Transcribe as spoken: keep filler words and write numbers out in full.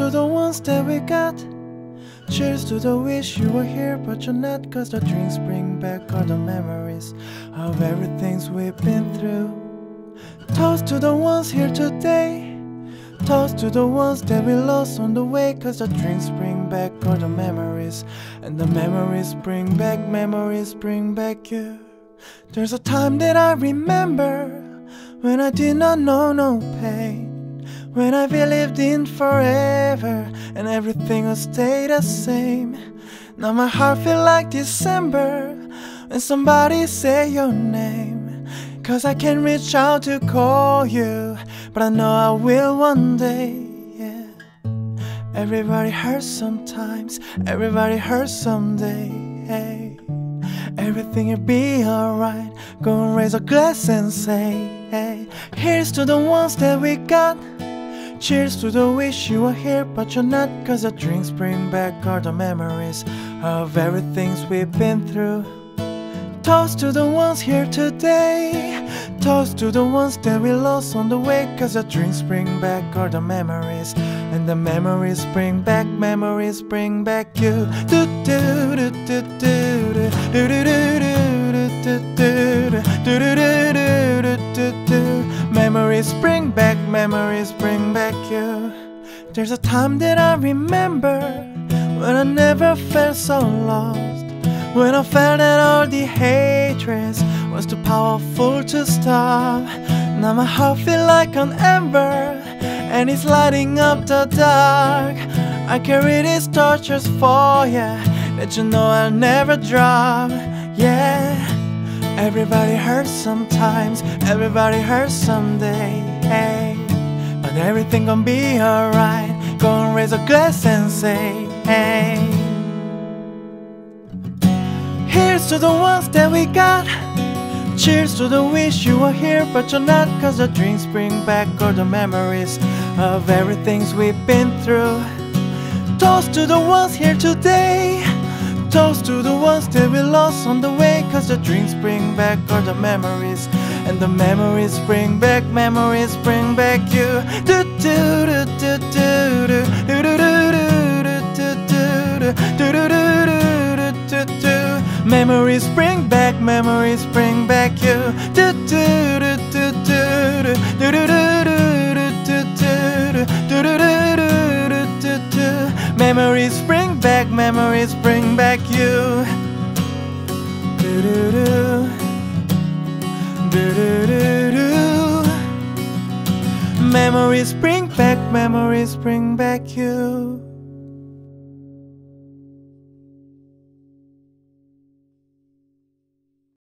to the ones that we got. Cheers to the wish you were here but you're not, 'cause the drinks bring back all the memories of everything we've been through. Toast to the ones here today. Toast to the ones that we lost on the way, 'cause the drinks bring back all the memories, and the memories bring back, memories bring back you. There's a time that I remember when I did not know no pain, when I believed in forever and everything would stay the same. Now my heart feels like December when somebody say your name, 'cause I can't reach out to call you, but I know I will one day, yeah. Everybody hurts sometimes, everybody hurts someday, hey. Everything will be alright, go and raise a glass and say, hey. Here's to the ones that we got. Cheers to the wish you were here but you're not, 'cause the drinks bring back all the memories of everything we've been through. Toast to the ones here today. Toast to the ones that we lost on the way, 'cause the drinks bring back all the memories, and the memories bring back, memories bring back you. Do do do do do do do do do do do do. Memories bring back, memories bring back you. There's a time that I remember when I never felt so lost, when I felt that all the hatred was too powerful to stop. Now my heart feels like an ember and it's lighting up the dark. I carry these torches for ya, that you know I'll never drop, yeah. Everybody hurts sometimes, everybody hurts someday, hey. But everything gon' be alright, go and raise a glass and say, hey. Here's to the ones that we got. Cheers to the wish you were here but you're not, 'cause the drinks bring back all the memories of everything we've been through. Toast to the ones here today. Toast to the ones that we lost on the way, 'cause the drinks bring back all the memories, and the memories bring back, memories bring back you. Do do do do do do do do do do do do. Memories bring back, memories bring back you. Do do do do do do do do do do. Memories bring back, memories bring back you. Do do do do do do. Memories bring back, memories bring back you.